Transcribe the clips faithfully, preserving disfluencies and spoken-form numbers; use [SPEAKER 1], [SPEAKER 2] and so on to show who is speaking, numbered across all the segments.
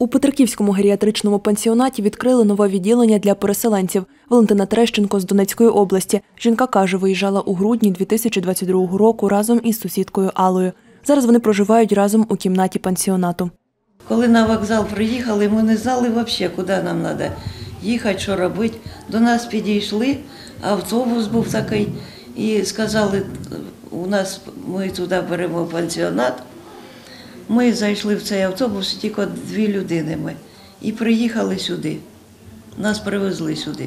[SPEAKER 1] У Петриківському геріатричному пансіонаті відкрили нове відділення для переселенців. Валентина Терещенко з Донецької області. Жінка каже, виїжджала у грудні дві тисячі двадцять другого року разом із сусідкою Аллою. Зараз вони проживають разом у кімнаті пансіонату.
[SPEAKER 2] Коли на вокзал приїхали, ми не знали взагалі, куди нам треба їхати, що робити. До нас підійшли, автобус був такий, і сказали, у нас ми туди беремо пансіонат. Ми зайшли в цей автобус, тільки дві людини ми, і приїхали сюди. Нас привезли сюди.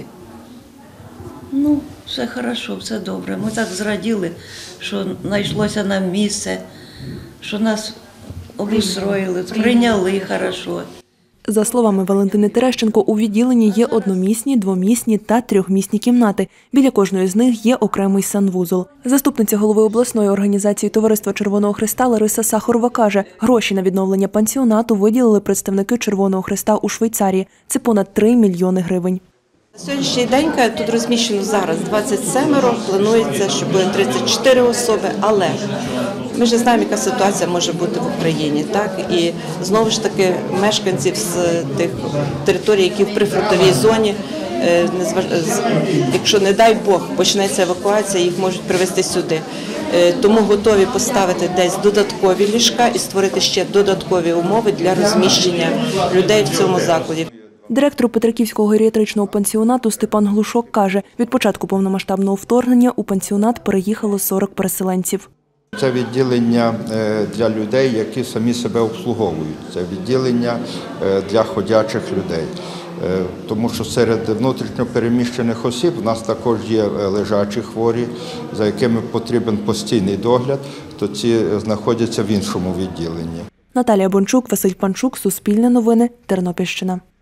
[SPEAKER 2] Ну, все хорошо, все добре. Ми так зраділи, що знайшлося нам місце, що нас обустроїли, прийняли хорошо.
[SPEAKER 1] За словами Валентини Терещенко, у відділенні є одномісні, двомісні та трьохмісні кімнати. Біля кожної з них є окремий санвузол. Заступниця голови обласної організації Товариства Червоного Хреста Лариса Сахарова каже, гроші на відновлення пансіонату виділили представники Червоного Хреста у Швейцарії. Це понад три мільйони гривень.
[SPEAKER 3] На сьогоднішній день тут розміщено зараз двадцять сім, планується, що буде тридцять чотири особи, але ми ж знаємо, яка ситуація може бути в Україні. Так? І знову ж таки мешканців з тих територій, які в прифронтовій зоні, якщо, не дай Бог, почнеться евакуація, їх можуть привезти сюди. Тому готові поставити десь додаткові ліжка і створити ще додаткові умови для розміщення людей в цьому закладі.
[SPEAKER 1] Директор Петриківського геріатричного пансіонату Степан Глушок каже, від початку повномасштабного вторгнення у пансіонат переїхало сорок переселенців.
[SPEAKER 4] Це відділення для людей, які самі себе обслуговують. Це відділення для ходячих людей. Тому що серед внутрішньо переміщених осіб у нас також є лежачі хворі, за якими потрібен постійний догляд, то ці знаходяться в іншому відділенні.
[SPEAKER 1] Наталія Бончук, Василь Панчук, Суспільне новини, Тернопільщина.